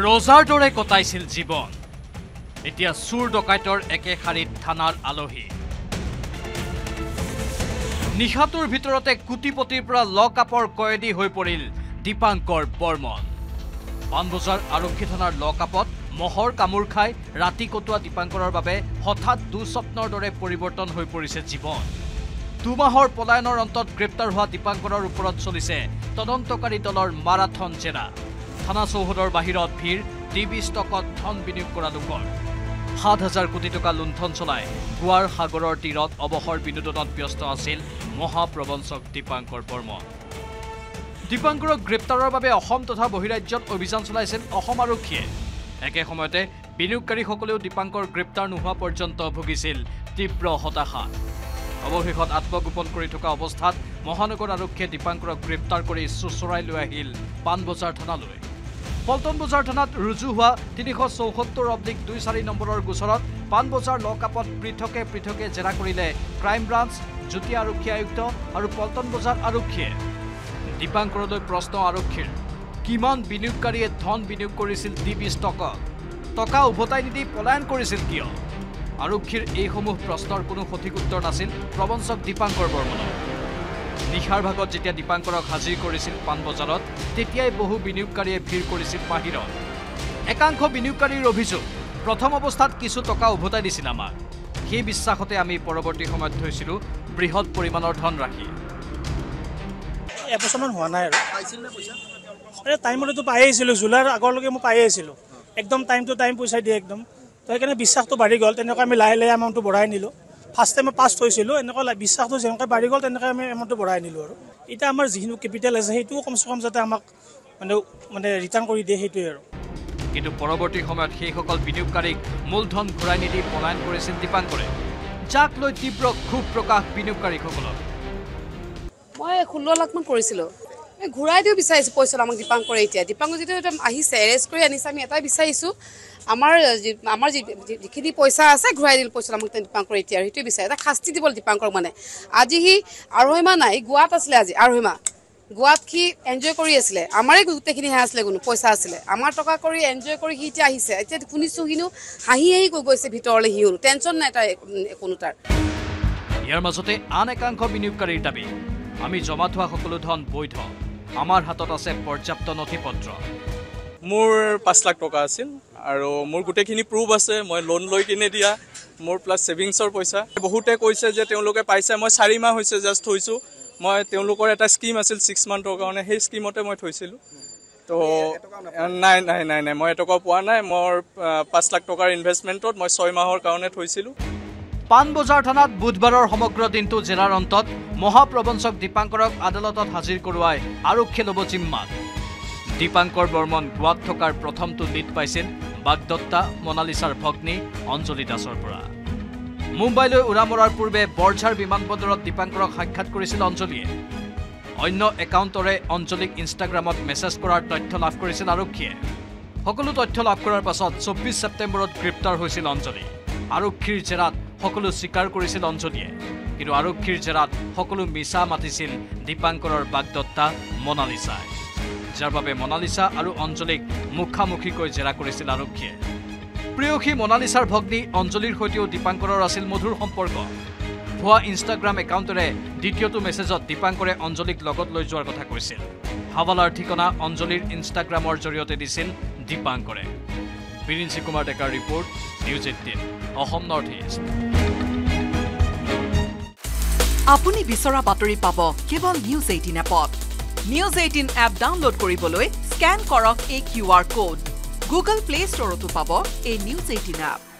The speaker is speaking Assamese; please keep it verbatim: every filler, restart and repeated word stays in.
ৰজাৰ দৰে কটাইছিল জীৱন এতিয়া চুৰ ডকাইতৰ একে শাৰীত থানাৰ আলহী নিশাটোৰ ভিতৰতে কোটিপতিৰ পৰা লক আপৰ কয়েদী হৈ পৰিল দীপাংকৰ বৰ্মন পানবজাৰ আৰক্ষী থানাৰ লক আপত মহৰ কামুৰ খাই ৰাতি কটোৱা দীপাংকৰৰ বাবে হঠাৎ দুস্বপ্নৰ দৰে পৰিৱৰ্তন হৈ পৰিছে জীৱন দুমাহৰ পলায়নৰ অন্তত গ্ৰেপ্তাৰ হোৱা দীপাংকৰৰ ওপৰত চলিছে তদন্তকাৰী দলৰ মাৰাথন জেৰা থানা চৌহদৰ বাহিৰত ভিৰ টিভি ষ্টকত ধন বিনিয়োগ কৰা লোকৰ সাত হাজাৰ কোটি টকা লুণ্ঠন চলাই গোৱাৰ সাগৰৰ তীৰত অৱসৰ বিনোদনত ব্যস্ত আছিল মহাপ্ৰবঞ্চক দীপাংকৰ বৰ্মন দীপাংকৰক গ্ৰেপ্তাৰৰ বাবে অসম তথা বহিৰাজ্যত অভিযান চলাইছিল অসম আৰক্ষীয়ে একে সময়তে বিনিয়োগকাৰীসকলেও দীপাংকৰ গ্ৰেপ্তাৰ নোহোৱা পৰ্যন্ত ভুগিছিল তীব্ৰ হতাশা অৱশেষত আত্মগোপন কৰি থকা অৱস্থাত মহানগৰ আৰক্ষীয়ে দীপাংকৰক গ্ৰেপ্তাৰ কৰি চুচৰাই লৈ আহিল পানবজাৰ থানালৈ পল্টন বজাৰ থানাত ৰুজু হোৱা তিনিশ চৌসত্তৰ অব্লিক দুই চাৰি নম্বৰৰ গোচৰত পানবজাৰ লক আপত পৃথকে পৃথকে জেৰা কৰিলে ক্ৰাইম ব্ৰাঞ্চ যুটীয়া আৰক্ষী আয়ুক্ত আৰু পল্টন বজাৰ আৰক্ষীয়ে দীপাংকৰলৈ প্ৰশ্ন আৰক্ষীৰ কিমান বিনিয়োগকাৰীয়ে ধন বিনিয়োগ কৰিছিল টিভি ষ্টকত টকা উভতাই নিদি পলায়ন কৰিছিল কিয় আৰক্ষীৰ এইসমূহ প্ৰশ্নৰ কোনো সঠিক উত্তৰ নাছিল প্ৰবঞ্চক দীপাংকৰ বৰ্মনৰ নিশাৰ ভাগত যেতিয়া দীপাংকৰক হাজিৰ কৰিছিল পানবজাৰত তেতিয়াই বহু বিনিয়োগকাৰীয়ে ভিৰ কৰিছিল বাহিৰত একাংশ বিনিয়োগকাৰীৰ অভিযোগ প্ৰথম অৱস্থাত কিছু টকা উভতাই দিছিল আমাক সেই বিশ্বাসতে আমি পৰৱৰ্তী সময়ত থৈছিলোঁ বৃহৎ পৰিমাণৰ ধন ৰাখি এবছৰমান হোৱা নাই আৰু পাইছিল নে পইচা আৰে টাইমতো পাই আহিছিলোঁ জুলাইৰ আগলৈকে মই পাই আহিছিলোঁ একদম টাইম টু টাইম পইচা দিয়ে একদম তো সেইকাৰণে বিশ্বাসটো বাঢ়ি গ'ল তেনেকৈ আমি লাহে লাহে এমাউণ্টটো বঢ়াই নিলোঁ ফাৰ্ষ্ট টাইম পাছ থৈছিলোঁ এনেকুৱা বিশ্বাসটো যেনেকৈ বাঢ়ি গ'ল তেনেকৈ আমি এমাউণ্টটো বঢ়াই নিলোঁ আৰু এতিয়া আমাৰ যিখিনি কেপিটেল আছে সেইটোও কমচে কম যাতে আমাক মানে মানে ৰিটাৰ্ণ কৰি দিয়ে সেইটোৱে আৰু কিন্তু পৰৱৰ্তী সময়ত সেইসকল বিনিয়োগকাৰীক মূলধন ঘূৰাই নিদি পলায়ন কৰিছিল দীপাংকৰে যাক লৈ তীব্ৰ ক্ষোভ প্ৰকাশ বিনিয়োগকাৰীসকলৰ মই ষোল্ল লাখ মান কৰিছিলোঁ ঘূৰাই দিও বিচাৰিছোঁ পইচা আমাক দীপাংকৰে এতিয়া দীপাংকৰ যিটো আহিছে এৰেষ্ট কৰি আনিছে আমি এটাই বিচাৰিছোঁ আমাৰ আমাৰ যিখিনি পইচা আছে ঘূৰাই দিল পইচা আমাক দীপাংকৰ এতিয়া সেইটোৱে বিচাৰে এটা শাস্তি দিব দীপাংকৰ মানে আজি সি আঢ়ৈ মাহ নাই গোৱাত আছিলে আজি আঢ়ৈ মাহ গোৱাত সি এনজয় কৰি আছিলে আমাৰে গোটেইখিনি হে আছিলে কোনো পইচা আছিলে আমাৰ টকা কৰি এনজয় কৰি সি এতিয়া আহিছে এতিয়া শুনিছোঁ সিনো হাঁহি হাঁহি গৈ গৈছে ভিতৰলৈ সিও টেনশ্যন নাই তাৰ কোনো তাৰ ইয়াৰ মাজতে আন একাংশ বিনিয়োগকাৰীৰ দাবী আমি জমা থোৱা সকলো ধন বৈধ আমাৰ হাতত আছে পৰ্যাপ্ত নথিপত্ৰ মোৰ পাঁচ লাখ টকা আছিল আৰু মোৰ গোটেইখিনি প্ৰুফ আছে মই লোন লৈ কিনে দিয়া মোৰ প্লাছ ছেভিংছৰ পইচা বহুতে কৈছে যে তেওঁলোকে পাইছে মই চাৰি মাহ হৈছে জাষ্ট থৈছোঁ মই তেওঁলোকৰ এটা স্কিম আছিল ছিক্স মান্থৰ কাৰণে সেই স্কিমতে মই থৈছিলোঁ তো নাই নাই নাই নাই মই এটকাও পোৱা নাই মোৰ পাঁচ লাখ টকাৰ ইনভেষ্টমেণ্টত মই ছয় মাহৰ কাৰণে থৈছিলোঁ পানবজাৰ থানাত বুধবাৰৰ সমগ্ৰ দিনটো জেৰাৰ অন্তত মহাপ্ৰবঞ্চক দীপাংকৰক আদালতত হাজিৰ কৰোৱাই আৰক্ষীয়ে ল'ব জিম্মাত দীপাংকৰ বৰ্মন গোৱাত থকাৰ প্ৰথমটো লিড পাইছিল বাগদত্তা মনালিছাৰ ভগ্নী অঞ্জলি দাসৰ পৰা মুম্বাইলৈ উৰা মৰাৰ পূৰ্বে বৰঝাৰ বিমানবন্দৰত দীপাংকৰক সাক্ষাৎ কৰিছিল অঞ্জলিয়ে অন্য একাউণ্টৰে অঞ্জলিক ইনষ্টাগ্ৰামত মেছেজ কৰাৰ তথ্য লাভ কৰিছিল আৰক্ষীয়ে সকলো তথ্য লাভ কৰাৰ পাছত চৌব্বিছ ছেপ্টেম্বৰত গ্ৰেপ্তাৰ হৈছিল অঞ্জলি আৰক্ষীৰ জেৰাত সকলো স্বীকাৰ কৰিছিল অঞ্জলিয়ে কিন্তু আৰক্ষীৰ জেৰাত সকলো মিছা মাতিছিল দীপাংকৰৰ বাগদত্তা মনালিছাই যাৰ বাবে মনালিছা আৰু অঞ্জলিক মুখামুখিকৈ জেৰা কৰিছিল আৰক্ষীয়ে প্ৰিয়সী মনালিছাৰ ভগ্নী অঞ্জলিৰ সৈতেও দীপাংকৰৰ আছিল মধুৰ সম্পৰ্ক ভুৱা ইনষ্টাগ্ৰাম একাউণ্টৰে দ্বিতীয়টো মেছেজত দীপাংকৰে অঞ্জলিক লগত লৈ যোৱাৰ কথা কৈছিল হাৱালাৰ ঠিকনা অঞ্জলিৰ ইনষ্টাগ্ৰামৰ জৰিয়তে দিছিল দীপাংকৰে বিৰিঞ্চি কুমাৰ ডেকাৰ report news eighteen Assam north east আপুনি বিচৰা বাতৰি পাব কেৱল নিউজ এইটিন এপত নিউজ এইটিন এপ ডাউনলোড কৰিবলৈ স্কেন কৰক এই Q R code Google play ষ্টৰতো পাব এই নিউজ এইটিন এপ